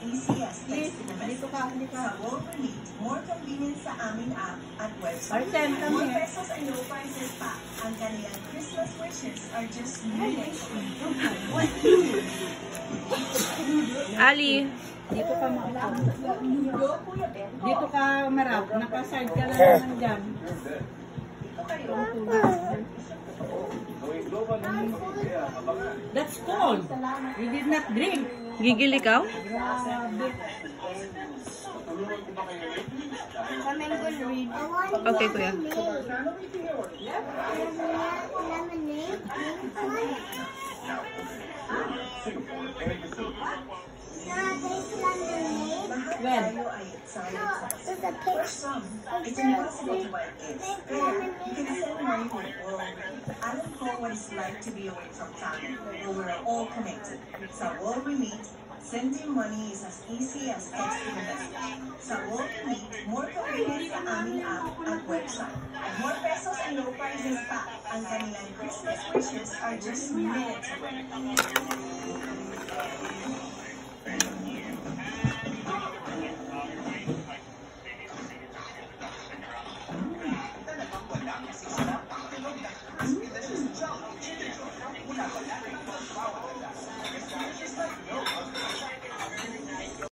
easy as texting a message. Sa World Remit, more convenience sa aming app at website. More pesos and low prices pa. Ang kanilang Christmas wishes are just minutes away. Ali, Dito ka marap. Dito ka marap. Nakaside ka lang naman dyan. That's cold. We did not drink. gigil ikaw? Okay, kuya. When? For some, it's impossible to buy eggs. You can send money to the world. I don't know what it's like to be away from family, but we're all connected. Sa World Remit, sending money is as easy as texting a message. Sa World Remit, more convenience sa aming app at website. More pesos and low prices pa. Ang kanilang Christmas wishes are just minutes away.